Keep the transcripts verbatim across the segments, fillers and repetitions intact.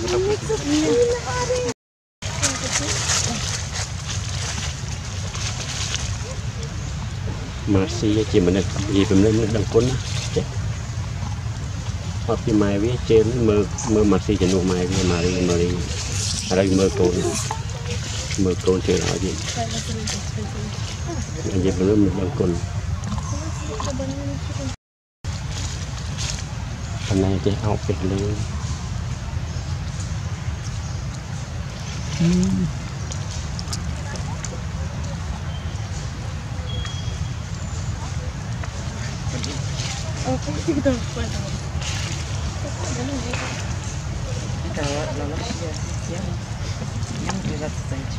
Maci chỉ mình gì mình lên đằng cuốn hoặc thì mai với trên mơ mơ Maci chỉ nụ mai với mari mari ở đây mơ cồn mơ cồn chơi là gì gì mình lên đằng cuốn hôm nay chơi học việc lên Oke, gitu. Kalau lolos ya, yang yang berat saja.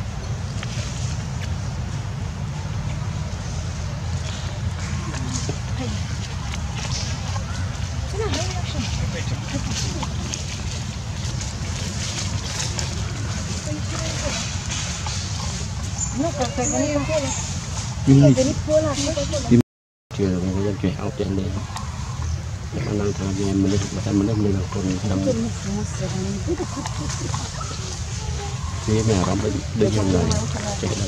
No, perfecto. chưa được người dân chuyển áo trên đây mình đang thằng gì mình mình mình mình mình còn đâm phía nào đó mình đưa cho người chạy đây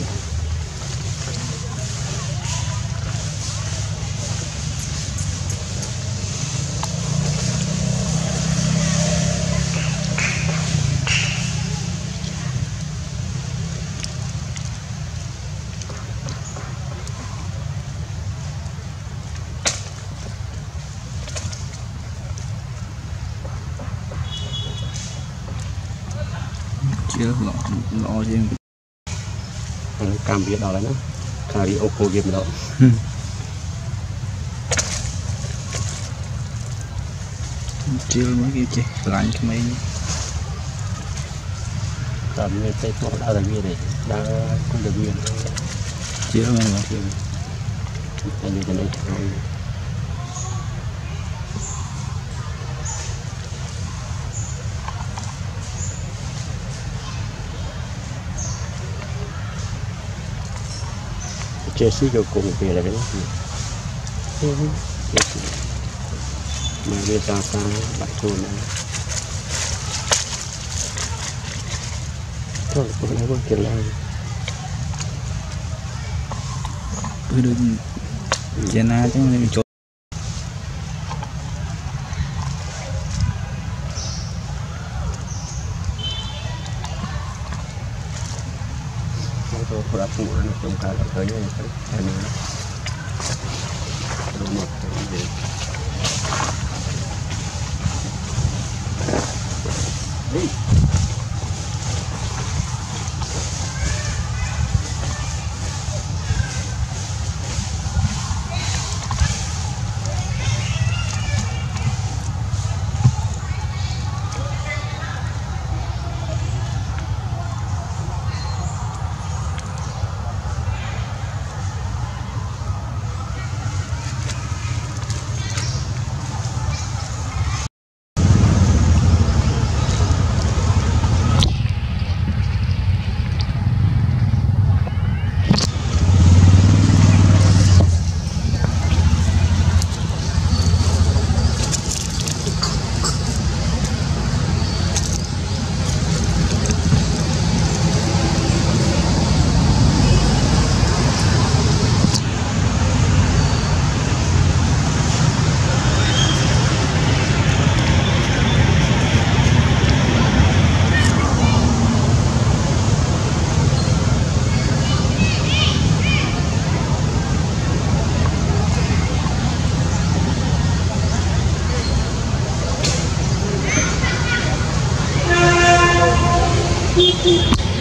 chưa lọ lọ gì cam biết đó đấy nó cà đi ô cô game đó chưa mấy cái chị lạnh cái mấy tầm người tây to đã là gì này đã cũng được viên chưa mấy mà chưa tại vì cái này chơi xí cho cùng về là cái đó mà bây giờ ta bắt thôi này thôi cũng lấy con kia lại cứ đừng chén na chứ mình chốt tôi có đặt một anh trong cả là tới như thế này đúng một cái gì đi Thank you.